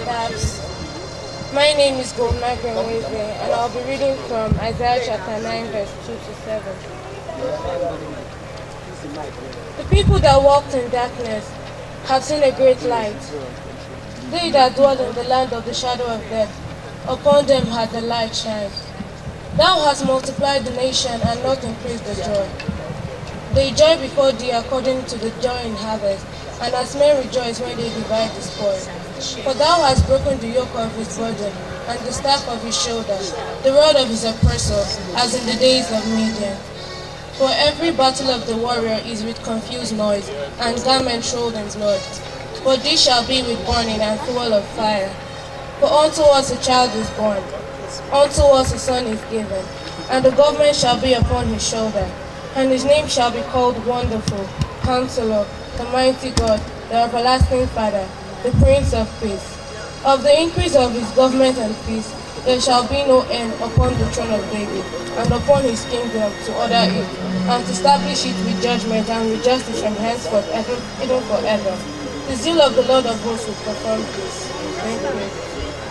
Tabs. My name is Goldmark Wesley, and I'll be reading from Isaiah chapter 9, verse 2 to 7. The people that walked in darkness have seen a great light. They that dwell in the land of the shadow of death, upon them hath the light shined. Thou hast multiplied the nation and not increased the joy. They joy before thee according to the joy in harvest, and as men rejoice when they divide the spoil. For thou hast broken the yoke of his burden, and the staff of his shoulder, the rod of his oppressor, as in the days of Midian. For every battle of the warrior is with confused noise, and garment rolled in blood. But this shall be with burning and fuel of fire. For unto us a child is born, unto us a son is given, and the government shall be upon his shoulder. And his name shall be called Wonderful, Counselor, the Mighty God, the Everlasting Father, the Prince of Peace. Of the increase of his government and peace, there shall be no end upon the throne of David, and upon his kingdom to order it, and to establish it with judgment and with justice from henceforth, even forever. The zeal of the Lord of hosts will perform this. Thank you.